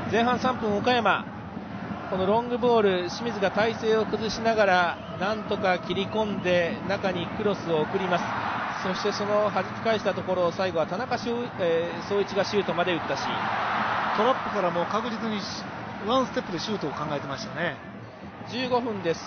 前半3分、岡山、このロングボール、清水が体勢を崩しながらなんとか切り込んで中にクロスを送ります。そしてその弾き返したところを最後は田中総一がシュートまで打ったシーン。 トラップからもう確実にワンステップでシュートを考えてましたね。 15分です。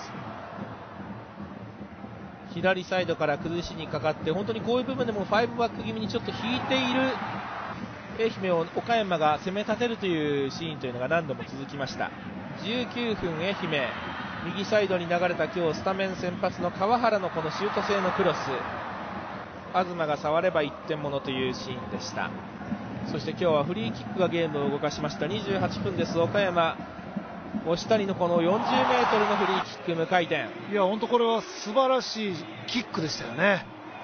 左サイドから崩しにかかって、本当にこういう部分でも5バック気味にちょっと引いている愛媛を岡山が攻め立てるというシーンというのが何度も続きました。19分、愛媛右サイドに流れた今日スタメン先発の川原のこのシュート性のクロス、東が触れば1点ものというシーンでした。そして今日はフリーキックがゲームを動かしました。28分です。岡山、押谷のこの40メートルのフリーキック無回転。 いや本当これは素晴らしいキックでしたよね。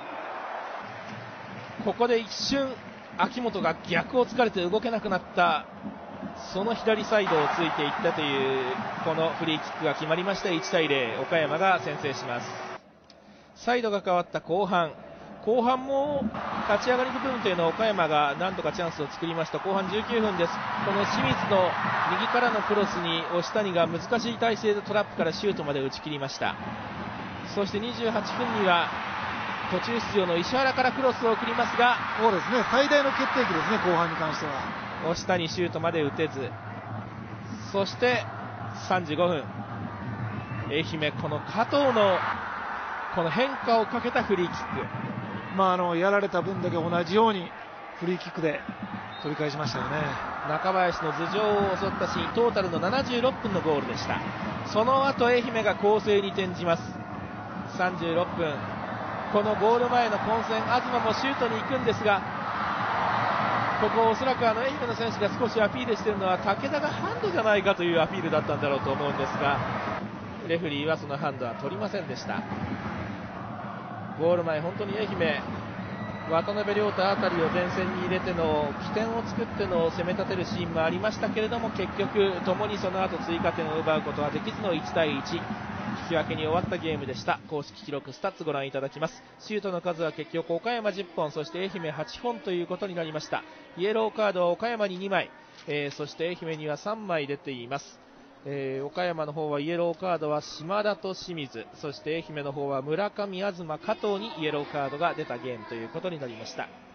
ここで一瞬秋元が逆を突かれて動けなくなった、その左サイドをついていったというこのフリーキックが決まりまして1対0、岡山が先制します。サイドが変わった後半も立ち上がりの部分というのは岡山が何とかチャンスを作りました。後半19分です。この清水の右からのクロスに押谷が難しい体勢でトラップからシュートまで打ち切りました。そして28分には途中出場の石原からクロスを送りますが、 そうですね、最大の決定機ですね、後半に関しては。 押谷シュートまで打てず、そして35分、愛媛、この加藤のこの変化をかけたフリーキック、 やられた分だけ同じようにフリーキックで取り返しましたよね。 中林の頭上を襲ったシーン、トータルの76分のゴールでした。その後愛媛が攻勢に転じます。36分、このゴール前の混戦、東もシュートに行くんですが、ここおそらく愛媛の選手が少しアピールしているのは武田がハンドじゃないかというアピールだったんだろうと思うんですが、レフェリーはそのハンドは取りませんでした。ゴール前、本当に愛媛、渡辺亮太あたりを前線に入れての起点を作っての攻め立てるシーンもありましたけれども、結局ともにその後追加点を奪うことはできずの1対1、引き分けに終わったゲームでした。公式記録スタッツご覧いただきます。シュートの数は結局岡山10本、そして愛媛8本ということになりました。イエローカードは岡山に2枚、そして愛媛には3枚出ています。岡山の方はイエローカードは島田と清水、そして愛媛の方は村上、東、加藤にイエローカードが出たゲームということになりました。